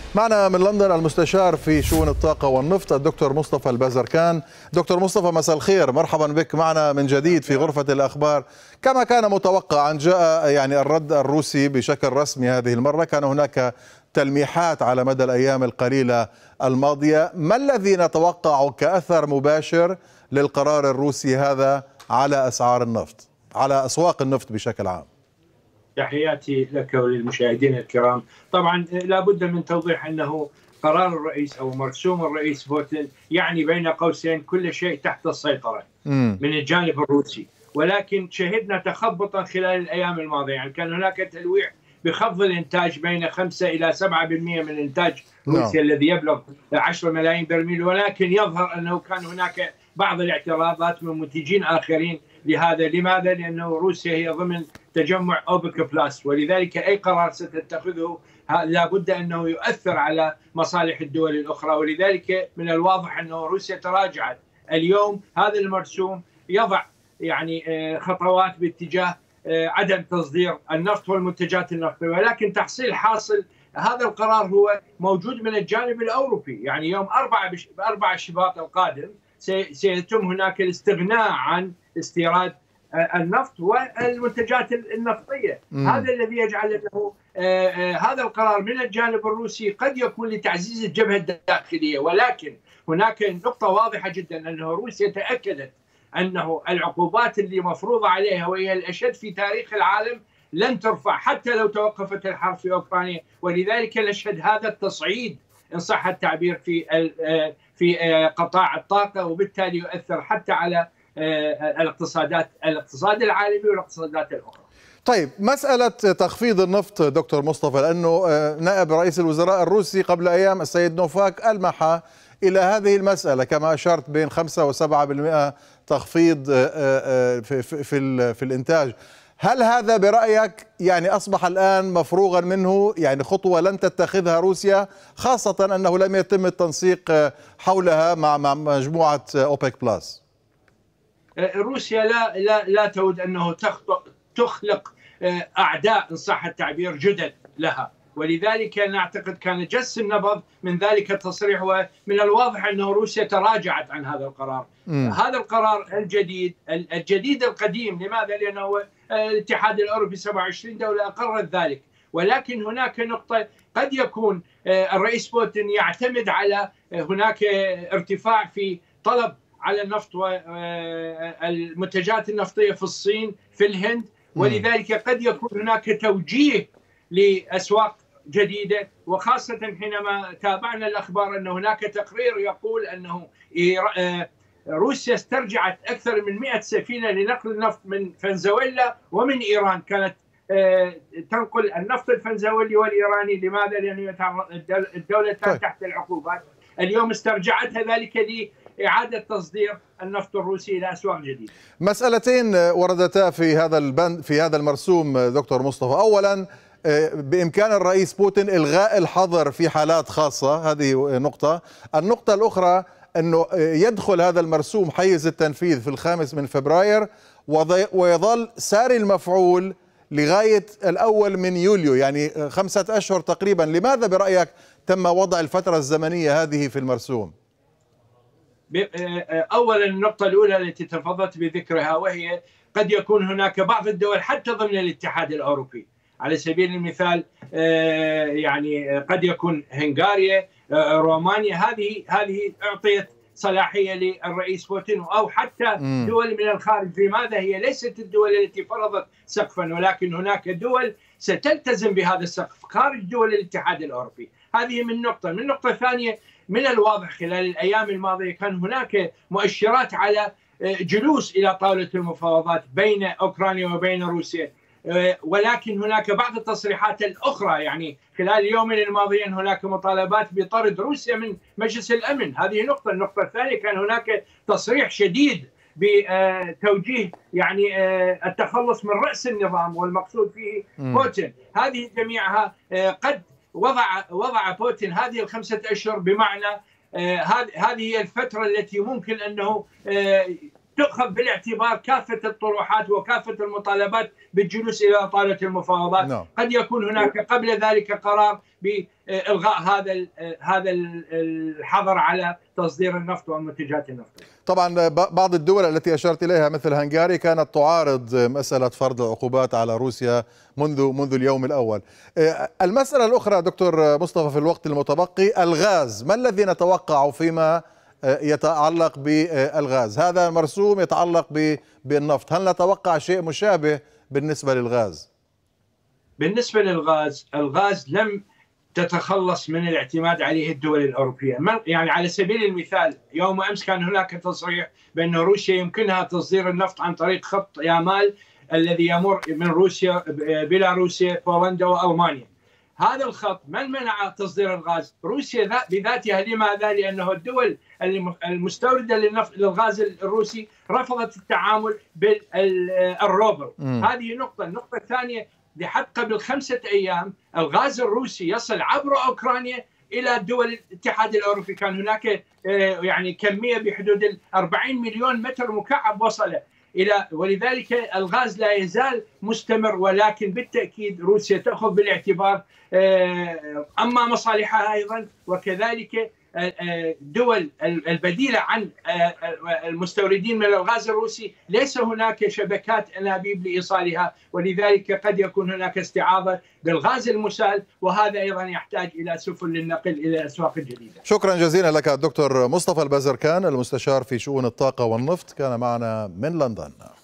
معنا من لندن المستشار في شؤون الطاقة والنفط الدكتور مصطفى البازركان. دكتور مصطفى، مساء الخير، مرحبا بك معنا من جديد في غرفة الأخبار. كما كان متوقعا جاء الرد الروسي بشكل رسمي هذه المرة. كان هناك تلميحات على مدى الأيام القليلة الماضية. ما الذي نتوقع كأثر مباشر للقرار الروسي هذا على أسعار النفط، على أسواق النفط بشكل عام؟ تحياتي لك وللمشاهدين الكرام. طبعا لابد من توضيح أنه قرار الرئيس أو مرسوم الرئيس بوتين يعني بين قوسين كل شيء تحت السيطرة من الجانب الروسي، ولكن شهدنا تخبطا خلال الأيام الماضية. يعني كان هناك تلويح بخفض الإنتاج بين 5 إلى 7% من إنتاج روسيا الذي يبلغ 10 ملايين برميل، ولكن يظهر أنه كان هناك بعض الاعتراضات من منتجين آخرين لهذا. لماذا؟ لأنه روسيا هي ضمن تجمع أوبك بلاس، ولذلك أي قرار ستتخذه لابد أنه يؤثر على مصالح الدول الأخرى. ولذلك من الواضح أنه روسيا تراجعت اليوم. هذا المرسوم يضع يعني خطوات باتجاه عدم تصدير النفط والمنتجات النفطية، ولكن تحصيل حاصل هذا القرار هو موجود من الجانب الأوروبي. يعني يوم 4 شباط القادم سيتم هناك الاستغناء عن استيراد النفط والمنتجات النفطية. هذا الذي يجعل أنه هذا القرار من الجانب الروسي قد يكون لتعزيز الجبهة الداخلية، ولكن هناك نقطة واضحة جدا أنه روسيا تأكدت أنه العقوبات اللي مفروضة عليها وهي الأشد في تاريخ العالم لن ترفع حتى لو توقفت الحرب في أوكرانيا. ولذلك نشهد هذا التصعيد إن صح التعبير في قطاع الطاقة، وبالتالي يؤثر حتى على الاقتصاد العالمي والاقتصادات الأخرى. طيب، مسألة تخفيض النفط دكتور مصطفى، لأنه نائب رئيس الوزراء الروسي قبل أيام السيد نوفاك ألمح إلى هذه المسألة كما أشرت بين 5 و7% تخفيض في الإنتاج. هل هذا برأيك يعني أصبح الآن مفروغا منه، يعني خطوة لن تتخذها روسيا، خاصة أنه لم يتم التنسيق حولها مع مجموعة أوبك بلاس؟ روسيا لا تود أنه تخلق أعداء إن صح التعبير جدد لها، ولذلك نعتقد كان جس النبض من ذلك التصريح. ومن الواضح أنه روسيا تراجعت عن هذا القرار. هذا القرار الجديد القديم. لماذا؟ لأنه الاتحاد الأوروبي 27 دولة أقرت ذلك، ولكن هناك نقطة قد يكون الرئيس بوتين يعتمد على هناك ارتفاع في طلب على النفط والمنتجات النفطية في الصين في الهند، ولذلك قد يكون هناك توجيه لأسواق جديدة. وخاصة حينما تابعنا الأخبار أن هناك تقرير يقول أنه روسيا استرجعت أكثر من 100 سفينة لنقل النفط من فنزويلا ومن إيران، كانت تنقل النفط الفنزويلي والإيراني. لماذا؟ لأن الدولة تحت العقوبات. اليوم استرجعتها ذلك لإعادة تصدير النفط الروسي إلى أسواق جديدة. مسألتين وردتا في هذا المرسوم دكتور مصطفى. أولا، بإمكان الرئيس بوتين إلغاء الحظر في حالات خاصة، هذه نقطة. النقطة الأخرى أنه يدخل هذا المرسوم حيز التنفيذ في 5 فبراير ويظل ساري المفعول لغاية 1 يوليو، يعني 5 أشهر تقريبا. لماذا برأيك تم وضع الفترة الزمنية هذه في المرسوم؟ أولا، النقطة الأولى التي تفضلت بذكرها، وهي قد يكون هناك بعض الدول حتى ضمن الاتحاد الأوروبي، على سبيل المثال يعني قد يكون هنغاريا، رومانيا، هذه أعطيت صلاحية للرئيس بوتين، أو حتى دول من الخارج. لماذا؟ هي ليست الدول التي فرضت سقفا، ولكن هناك دول ستلتزم بهذا السقف خارج دول الاتحاد الأوروبي. هذه من نقطة. من نقطة ثانية، من الواضح خلال الأيام الماضية كان هناك مؤشرات على جلوس إلى طاولة المفاوضات بين أوكرانيا وبين روسيا، ولكن هناك بعض التصريحات الأخرى. يعني خلال اليومين الماضيين هناك مطالبات بطرد روسيا من مجلس الأمن. هذه نقطة. النقطة الثانية، كان هناك تصريح شديد بتوجيه يعني التخلص من رأس النظام والمقصود فيه بوتين. هذه جميعها قد وضع بوتين هذه 5 أشهر، بمعنى هذه هي الفترة التي ممكن أنه تؤخذ بالاعتبار كافة الطروحات وكافة المطالبات بالجلوس إلى طاولة المفاوضات. قد يكون هناك قبل ذلك قرار بإلغاء هذا الحظر على تصدير النفط ومنتجات النفط. طبعا بعض الدول التي أشرت إليها مثل هنغاريا كانت تعارض مسألة فرض العقوبات على روسيا منذ اليوم الأول. المسألة الأخرى دكتور مصطفى في الوقت المتبقي الغاز، ما الذي نتوقع فيما يتعلق بالغاز؟ هذا المرسوم يتعلق بالنفط، هل نتوقع شيء مشابه بالنسبة للغاز؟ بالنسبة للغاز، الغاز لم تتخلص من الاعتماد عليه الدول الأوروبية. يعني على سبيل المثال يوم أمس كان هناك تصريح بأن روسيا يمكنها تصدير النفط عن طريق خط يامال الذي يمر من روسيا، بيلاروسيا، بولندا وألمانيا. هذا الخط من منع تصدير الغاز؟ روسيا بذاتها. لماذا؟ لأنه الدول المستوردة للغاز الروسي رفضت التعامل بالروبل. هذه نقطة. النقطة الثانية، لحد قبل 5 أيام الغاز الروسي يصل عبر أوكرانيا إلى دول الاتحاد الأوروبي. كان هناك يعني كمية بحدود 40 مليون متر مكعب وصل ولذلك الغاز لا يزال مستمر، ولكن بالتأكيد روسيا تأخذ بالاعتبار أما مصالحها أيضا، وكذلك الدول البديلة عن المستوردين من الغاز الروسي ليس هناك شبكات أنابيب لإيصالها، ولذلك قد يكون هناك استعاضة بالغاز المسال، وهذا أيضا يحتاج إلى سفن للنقل إلى أسواق جديدة. شكرا جزيلا لك الدكتور مصطفى البازركان، المستشار في شؤون الطاقة والنفط، كان معنا من لندن.